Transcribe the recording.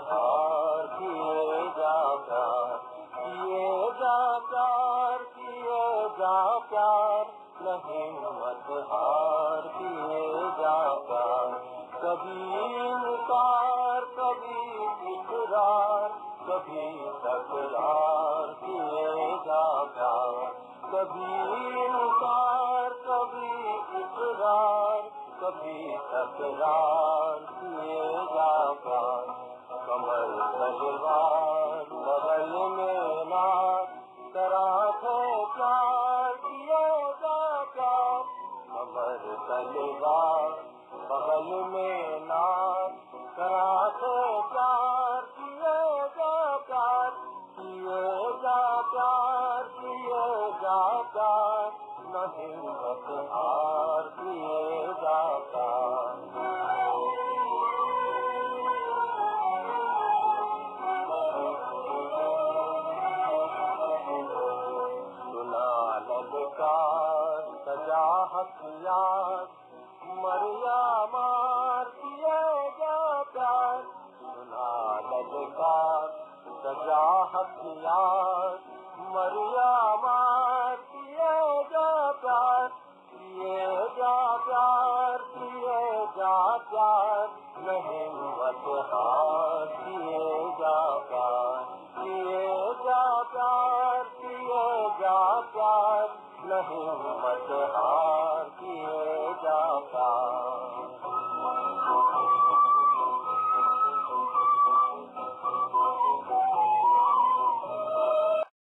हार किए जा प्यार, किए जा प्यार, किए जा प्यार, न हिम्मत हार किए जा प्यार। कभी इनकार, कभी इकरार, कभी तकरार किए जा प्यार। कभी इनकार, कभी इकरार, कभी तकरार किए जा प्यार। कमर तलवार बगल में नार, कराटे प्यार किए जा प्यार। कमर तलवार बगल में नार, कराटे प्यार किए जा प्यार। किए जा प्यार, किए जा प्यार, न हिम्मत हार किए जा प्यार। ललकार सजा हथियार, मरिया मार किए जा प्यार। सुना ललकार सजा हथियार, मरिया मार किए जा प्यार। किए जा प्यार, किए जा प्यार, न हिम्मत हार किए जा प्यार। किए जा प्यार, किए जा प्यार, न हिम्मत हार किए जा प्यार।